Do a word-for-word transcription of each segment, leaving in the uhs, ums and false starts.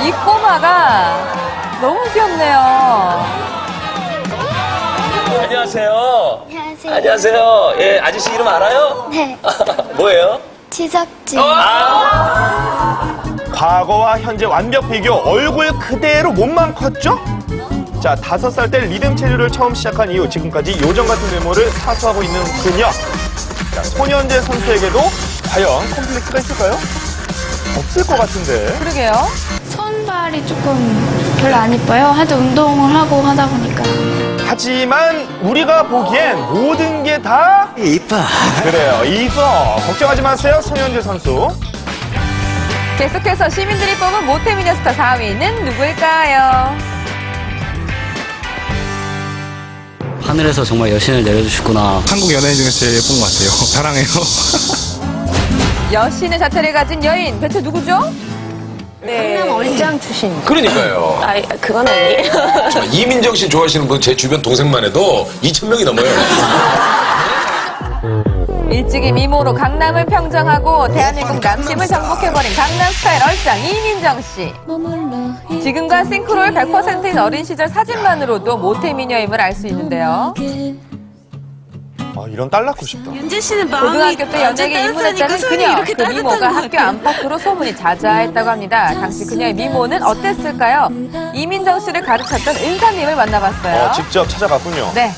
이 꼬마가 너무 귀엽네요. 안녕하세요. 안녕하세요. 안녕하세요. 예, 아저씨 이름 알아요? 네. 뭐예요? 지석진. 아 과거와 현재 완벽 비교, 얼굴 그대로 몸만 컸죠? 자, 다섯 살 때 리듬 체조를 처음 시작한 이후 지금까지 요정 같은 외모를 사수하고 있는 그녀. 자, 손현재 선수에게도 과연 컴플렉스가 있을까요? 없을 것 같은데. 그러게요. 손발이 조금 별로 안 이뻐요. 하도 운동을 하고 하다 보니까. 하지만 우리가 보기엔 모든 게 다 이뻐. 그래요. 이거 걱정하지 마세요, 손현재 선수. 계속해서 시민들이 뽑은 모태미녀 스타 사 위는 누구일까요? 하늘에서 정말 여신을 내려주셨구나. 한국 연예인 중에서 제일 예쁜 것 같아요. 사랑해요. 여신의 자태를 가진 여인, 대체 누구죠? 네. 강남 얼짱 출신. 그러니까요. 아, 그건 아니에요. 정말 이민정 씨 좋아하시는 분 제 주변 동생만 해도 이천 명이 넘어요. 일찍이 미모로 강남을 평정하고 대한민국 남심을 정복해버린 강남스타일 얼짱 이민정 씨. 지금과 싱크로율 백 퍼센트인 어린 시절 사진만으로도 모태미녀임을 알 수 있는데요. 아, 이런 딸 낳고 싶다. 윤재 씨는 마음이 고등학교 때 연예계 입문했다는 그녀. 그 미모가 학교 안팎으로 소문이 자자했다고 합니다. 당시 그녀의 미모는 어땠을까요? 이민정 씨를 가르쳤던 은사님을 만나봤어요. 어, 직접 찾아갔군요. 네.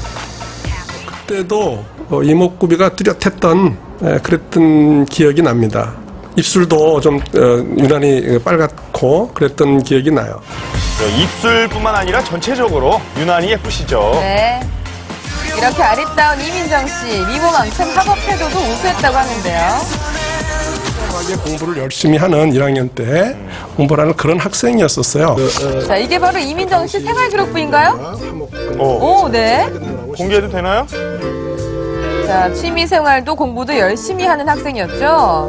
그때도 이목구비가 뚜렷했던 그랬던 기억이 납니다. 입술도 좀 유난히 빨갛고 그랬던 기억이 나요. 입술뿐만 아니라 전체적으로 유난히 예쁘시죠. 네. 이렇게 아리따운 이민정 씨, 미모만큼 학업 태도도 우수했다고 하는데요. 공부를 열심히 하는 일 학년 때 공부를 하는 그런 학생이었었어요. 자, 이게 바로 이민정 씨 생활기록부인가요? 오, 오, 네. 공개해도 되나요? 자, 취미생활도 공부도 열심히 하는 학생이었죠.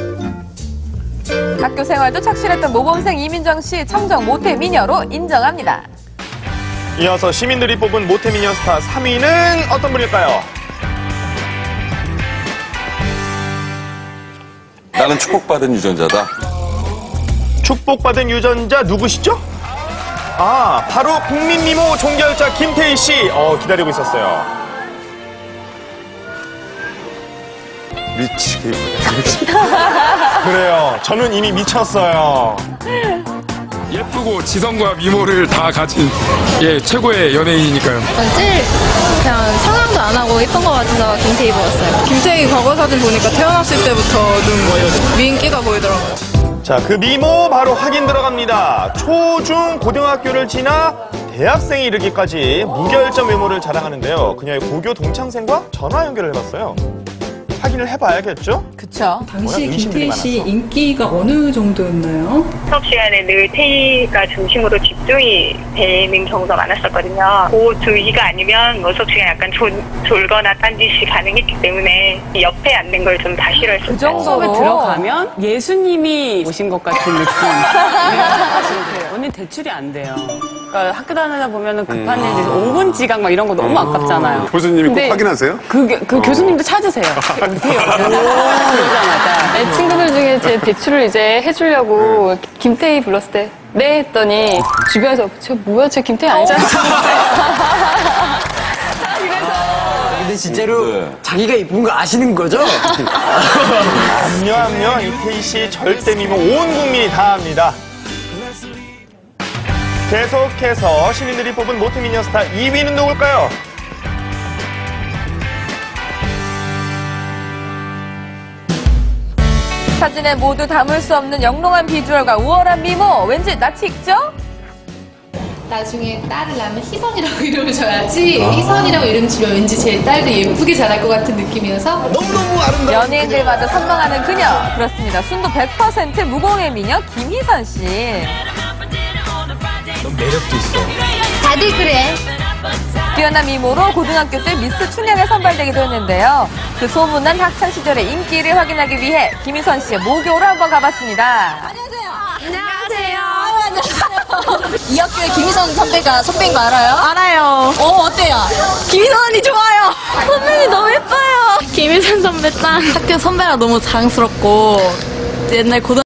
학교 생활도 착실했던 모범생 이민정 씨 청정 모태미녀로 인정합니다. 이어서 시민들이 뽑은 모태미녀 스타 삼 위는 어떤 분일까요? 나는 축복받은 유전자다. 축복받은 유전자 누구시죠? 아, 바로 국민미모 종결자 김태희 씨. 어, 기다리고 있었어요. 미치게 이쁘다. 그래요. 저는 이미 미쳤어요. 예쁘고 지성과 미모를 다 가진 예 최고의 연예인이니까요. 제일 그냥 상상도 안 하고 예쁜 것 같아서 김태희 입었어요. 김태희 과거 사진 보니까 태어났을 때부터 좀 미인기가 보이더라고요. 자, 그 미모 바로 확인 들어갑니다. 초, 중, 고등학교를 지나 대학생에 이르기까지 무결점 외모를 자랑하는데요. 그녀의 고교 동창생과 전화 연결을 해봤어요. 확인을 해봐야겠죠? 그쵸. 당시 김태희 씨 인기가 어느 정도였나요? 수업 시간에 늘 태희가 중심으로 집중이 되는 경우가 많았었거든요. 그 주의가 아니면 뭐 수업 시간에 약간 졸, 졸거나 딴짓이 가능했기 때문에 옆에 앉는 걸 좀 다 싫어했어요. 그 정도로 수업에 들어가면 예수님이 오신 것 같은 느낌. 언니 대출이 안 돼요. 그러니까 학교 다니다 보면은 급한 일 있어서 오 분 지각 막 이런 거 너무 아깝잖아요. 교수님이 꼭 확인하세요? 그, 그 교수님도 찾으세요. 어디세요? 그러자마자. 내 친구들 중에 제 대출을 이제 해주려고 김태희 불렀을 때 네 했더니 주변에서 저 뭐야 저 김태희 아니잖아. 근데 진짜로 자기가 이쁜 거 아시는 거죠? 암요, 암요. 이태희 씨 절대 미모 온 국민이 다 압니다. 계속해서 시민들이 뽑은 모태미녀 스타 이 위는 누굴까요? 사진에 모두 담을 수 없는 영롱한 비주얼과 우월한 미모, 왠지 낯이 익죠? 나중에 딸을 낳으면 희선이라고 이름을 줘야지. 희선이라고 이름 지면 왠지 제 딸도 예쁘게 자랄 것 같은 느낌이어서 너무너무 아름다운 연예인들마저 선망하는 그녀. 그렇습니다. 순도 백 퍼센트 무공의 미녀 김희선 씨. 넌 매력도 있어. 다들 그래. 뛰어난 미모로 고등학교 때 미스 춘향에 선발되기도 했는데요. 그 소문난 학창 시절의 인기를 확인하기 위해 김희선 씨의 모교로 한번 가봤습니다. 안녕하세요. 안녕하세요. 이 학교에 김희선 선배가 선배인 거 알아요? 알아요. 어, 어때요? 김희선 언니 좋아요. 선배님 너무 예뻐요. 김희선 선배 짱. 학교 선배라 너무 자랑스럽고 옛날 고등